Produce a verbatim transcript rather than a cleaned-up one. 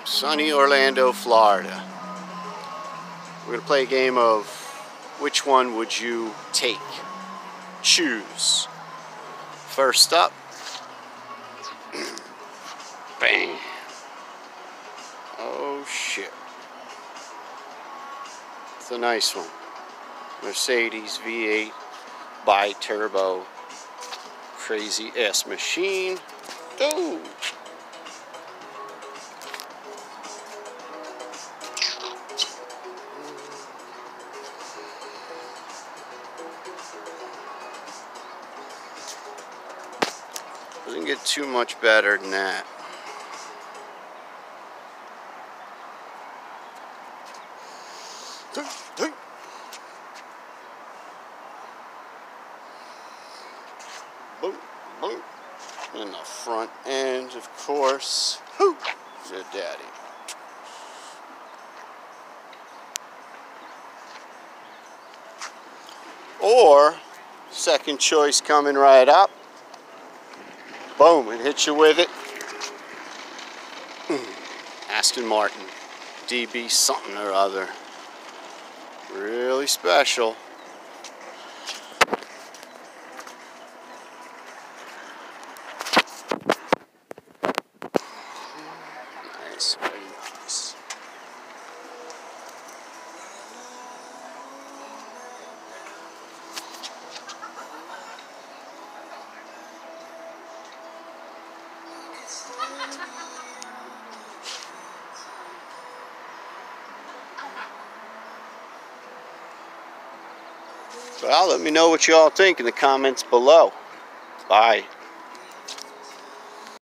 Sunny Orlando, Florida. We're going to play a game of which one would you take? Choose. First up. Bang. Oh shit. It's a nice one. Mercedes V eight bi-turbo crazy ass machine. Go. Doesn't get too much better than that. Boom, boom. And the front end, of course. Whoo! Your daddy. Or, second choice coming right up. Boom, and hit you with it. Aston Martin, D B something or other. Really special. Nice, very nice. Well, let me know what you all think in the comments below. Bye.